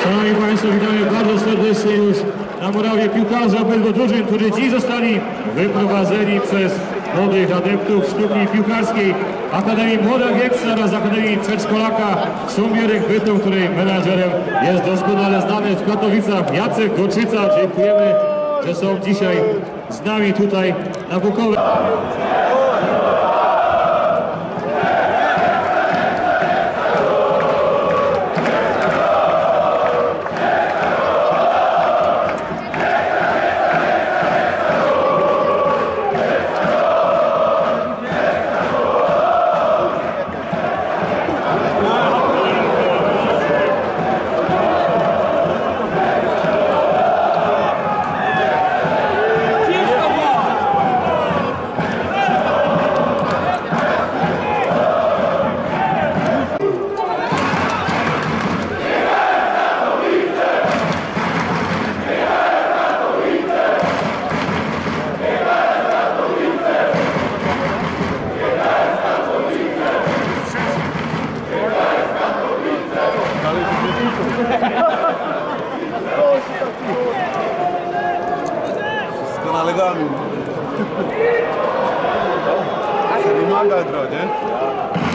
Szanowni Państwo, witamy bardzo serdecznie już na murawie piłkarzy obydwu drużyn, którzy dziś zostali wyprowadzeni przez młodych adeptów sztuki piłkarskiej Akademii Młoda Gieksa oraz Akademii Przedszkolaka Szumbierek-Bytom, której menadżerem jest doskonale znany w Katowicach Jacek Goczyca. Dziękujemy, że są dzisiaj z nami tutaj na Bukowie. Wszystko na legalnym. Nie maga, nie?